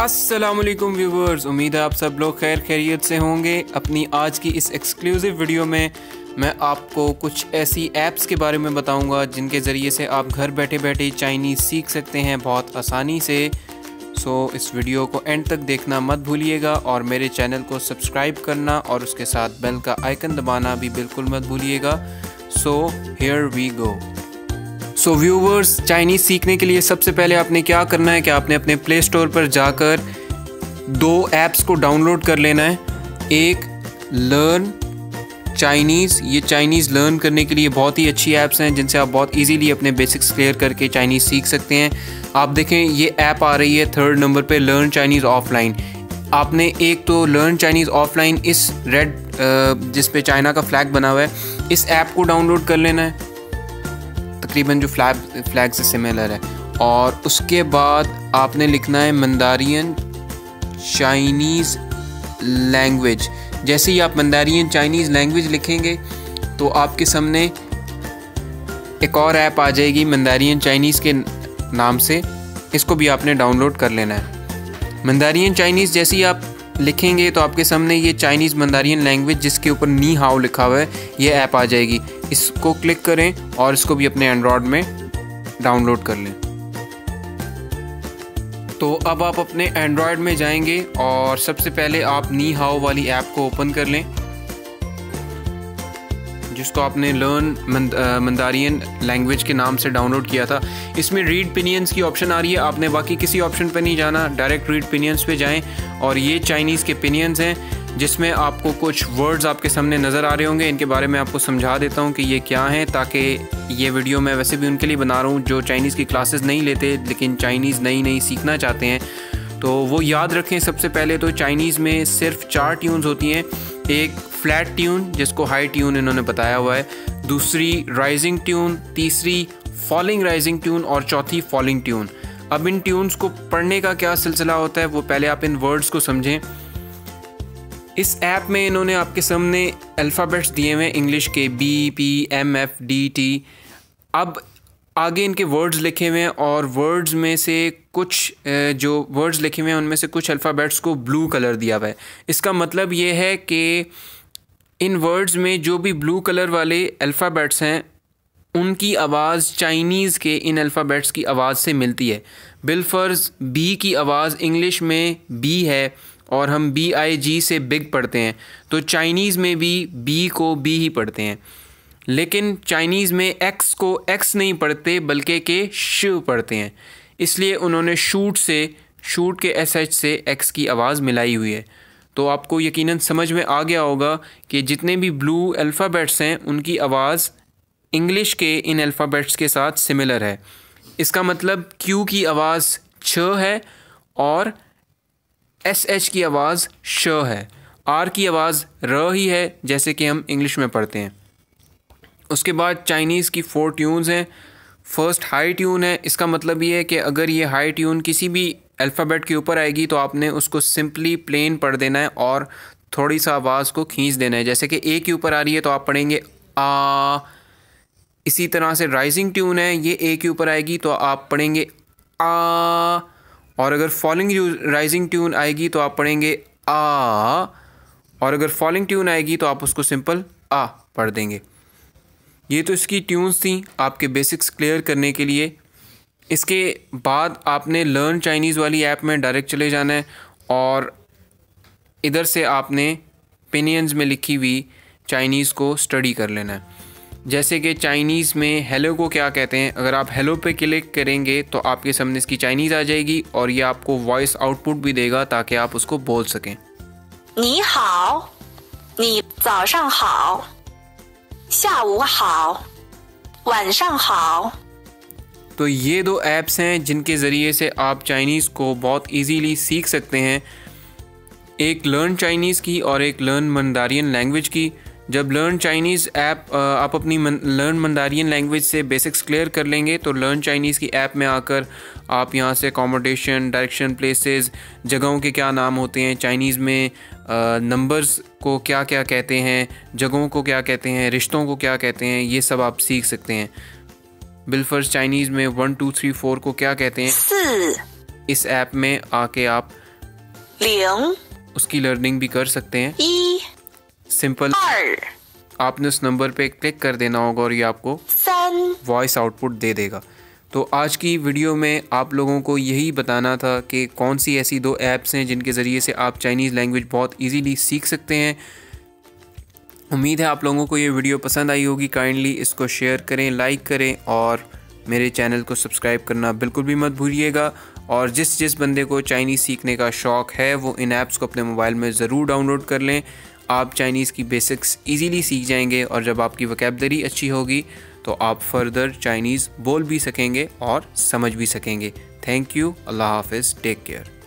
अस्सलामुअलैकुम व्यूवर्स, उम्मीद है आप सब लोग खैर खैरियत से होंगे। अपनी आज की इस एक्सक्लूसिव वीडियो में मैं आपको कुछ ऐसी ऐप्स के बारे में बताऊंगा जिनके ज़रिए से आप घर बैठे बैठे चाइनीज़ सीख सकते हैं बहुत आसानी से। सो इस वीडियो को एंड तक देखना मत भूलिएगा और मेरे चैनल को सब्सक्राइब करना और उसके साथ बेल का आइकन दबाना भी बिल्कुल मत भूलिएगा। So here we go. So viewers, Chinese सीखने के लिए सबसे पहले आपने क्या करना है कि आपने अपने प्ले स्टोर पर जाकर दो ऐप्स को डाउनलोड कर लेना है। एक लर्न चाइनीज़, ये चाइनीज़ लर्न करने के लिए बहुत ही अच्छी ऐप्स हैं जिनसे आप बहुत इजीली अपने बेसिक्स क्लियर करके चाइनीज़ सीख सकते हैं। आप देखें ये ऐप आ रही है 3rd नंबर पे, लर्न चाइनीज़ ऑफलाइन। आपने एक तो लर्न चाइनीज़ ऑफलाइन, इस रेड जिस पे चाइना का फ्लैग बना हुआ है, इस ऐप को डाउनलोड कर लेना है, तकरीबन जो फ्लैग से सिमिलर है। और उसके बाद आपने लिखना है मंदारियन चाइनीज़ लैंग्वेज। जैसे ही आप मंदारियन चाइनीज़ लैंग्वेज लिखेंगे तो आपके सामने एक और ऐप आ जाएगी मंदारियन चाइनीज़ के नाम से, इसको भी आपने डाउनलोड कर लेना है। मंदारियन चाइनीज़ जैसे ही आप लिखेंगे तो आपके सामने ये चाइनीज़ मंदारियन लैंग्वेज जिसके ऊपर नी हाउ लिखा हुआ है, ये ऐप आ जाएगी। इसको क्लिक करें और इसको भी अपने एंड्रॉयड में डाउनलोड कर लें। तो अब आप अपने एंड्रॉयड में जाएंगे और सबसे पहले आप नी हाउ वाली ऐप को ओपन कर लें, जिसको आपने लर्न मंदारियन लैंग्वेज के नाम से डाउनलोड किया था। इसमें रीड पिनियंस की ऑप्शन आ रही है, आपने बाकी किसी ऑप्शन पे नहीं जाना, डायरेक्ट रीड पिनियंस पे जाएं। और ये चाइनीज़ के पिनियंस हैं जिसमें आपको कुछ वर्ड्स आपके सामने नज़र आ रहे होंगे। इनके बारे में आपको समझा देता हूँ कि ये क्या हैं, ताकि ये वीडियो मैं वैसे भी उनके लिए बना रहा हूँ जो चाइनीज़ की क्लासेस नहीं लेते लेकिन चाइनीज़ नई सीखना चाहते हैं। तो वो याद रखें, सबसे पहले तो चाइनीज़ में सिर्फ 4 ट्यून्स होती हैं। एक फ्लैट ट्यून जिसको हाई ट्यून इन्होंने बताया हुआ है, दूसरी राइजिंग ट्यून, तीसरी फॉलिंग राइजिंग ट्यून और चौथी फॉलिंग ट्यून। अब इन ट्यून्स को पढ़ने का क्या सिलसिला होता है वो पहले आप इन वर्ड्स को समझें। इस ऐप में इन्होंने आपके सामने अल्फ़ाबेट्स दिए हुए हैं इंग्लिश के, BPMFDT। अब आगे इनके वर्ड्स लिखे हुए हैं और वर्ड्स में से कुछ जो वर्ड्स लिखे हुए हैं उनमें से कुछ अल्फ़ाबेट्स को ब्लू कलर दिया हुआ है। इसका मतलब ये है कि इन वर्ड्स में जो भी ब्लू कलर वाले अल्फ़ाबेट्स हैं उनकी आवाज़ चाइनीज़ के इन अल्फ़ाबेट्स की आवाज़ से मिलती है। बिलफ़र्ज़ बी की आवाज़ इंग्लिश में बी है और हम BIG से बिग पढ़ते हैं, तो चाइनीज़ में भी बी को बी ही पढ़ते हैं। लेकिन चाइनीज़ में एक्स को एक्स नहीं पढ़ते बल्कि के श पढ़ते हैं, इसलिए उन्होंने शूट के SH से एक्स की आवाज़ मिलाई हुई है। तो आपको यकीनन समझ में आ गया होगा कि जितने भी ब्लू अल्फ़ाबेट्स हैं उनकी आवाज़ इंग्लिश के इन अल्फ़ाबेट्स के साथ सिमिलर है। इसका मतलब Q की आवाज़ छ है और SH की आवाज़ श है, R की आवाज़ र ही है जैसे कि हम इंग्लिश में पढ़ते हैं। उसके बाद चाइनीज़ की 4 ट्यून्स हैं। फर्स्ट हाई ट्यून है, इसका मतलब ये है कि अगर ये हाई ट्यून किसी भी अल्फ़ाबेट के ऊपर आएगी तो आपने उसको सिंपली प्लेन पढ़ देना है और थोड़ी सा आवाज़ को खींच देना है। जैसे कि ए के ऊपर आ रही है तो आप पढ़ेंगे आ। इसी तरह से राइजिंग ट्यून है, ये ए के ऊपर आएगी तो आप पढ़ेंगे आ, और अगर फॉलिंग राइजिंग ट्यून आएगी तो आप पढ़ेंगे आ, और अगर फॉलिंग ट्यून आएगी तो आप उसको सिंपल आ पढ़ देंगे। ये तो इसकी ट्यून्स थी आपके बेसिक्स क्लियर करने के लिए। इसके बाद आपने लर्न चाइनीज़ वाली ऐप में डायरेक्ट चले जाना है और इधर से आपने पिनियंस में लिखी हुई चाइनीज़ को स्टडी कर लेना है। जैसे कि चाइनीज़ में हेलो को क्या कहते हैं, अगर आप हेलो पे क्लिक करेंगे तो आपके सामने इसकी चाइनीज़ आ जाएगी और ये आपको वॉइस आउटपुट भी देगा ताकि आप उसको बोल सकें। नी हाओ, नी ज़ाओशां हाओ, शावू हाओ, वानशां हाओ। तो ये 2 ऐप्स हैं जिनके ज़रिए से आप चाइनीज़ को बहुत इजीली सीख सकते हैं, एक लर्न चाइनीज़ की और एक लर्न मंदारियन लैंग्वेज की। जब लर्न चाइनीज़ ऐप आप अपनी लर्न मंदारियन लैंग्वेज से बेसिक्स क्लियर कर लेंगे तो लर्न चाइनीज़ की ऐप में आकर आप यहाँ से अकोमोडेशन, डायरेक्शन, प्लेसेस, जगहों के क्या नाम होते हैं, चाइनीज़ में नंबर्स को क्या क्या कहते हैं, जगहों को क्या कहते हैं, रिश्तों को क्या कहते हैं, ये सब आप सीख सकते हैं। बिलफर्ज चाइनीज़ में 1 2 3 4 को क्या कहते हैं, इस ऐप में आके आप 0 उसकी लर्निंग भी कर सकते हैं। 1 सिंपल 2 आपने उस नंबर पे क्लिक कर देना होगा और ये आपको 3 वॉइस आउटपुट दे देगा। तो आज की वीडियो में आप लोगों को यही बताना था कि कौन सी ऐसी 2 ऐप्स हैं जिनके ज़रिए से आप चाइनीज़ लैंग्वेज बहुत इजीली सीख सकते हैं। उम्मीद है आप लोगों को ये वीडियो पसंद आई होगी। काइंडली इसको शेयर करें, लाइक करें और मेरे चैनल को सब्सक्राइब करना बिल्कुल भी मत भूलिएगा। और जिस बंदे को चाइनीज़ सीखने का शौक़ है वो इन ऐप्स को अपने मोबाइल में ज़रूर डाउनलोड कर लें। आप चाइनीज़ की बेसिक्स इजीली सीख जाएंगे और जब आपकी वोकैबुलरी अच्छी होगी तो आप फर्दर चाइनीज़ बोल भी सकेंगे और समझ भी सकेंगे। Thank you. अल्लाह हाफ़िज़। Take care.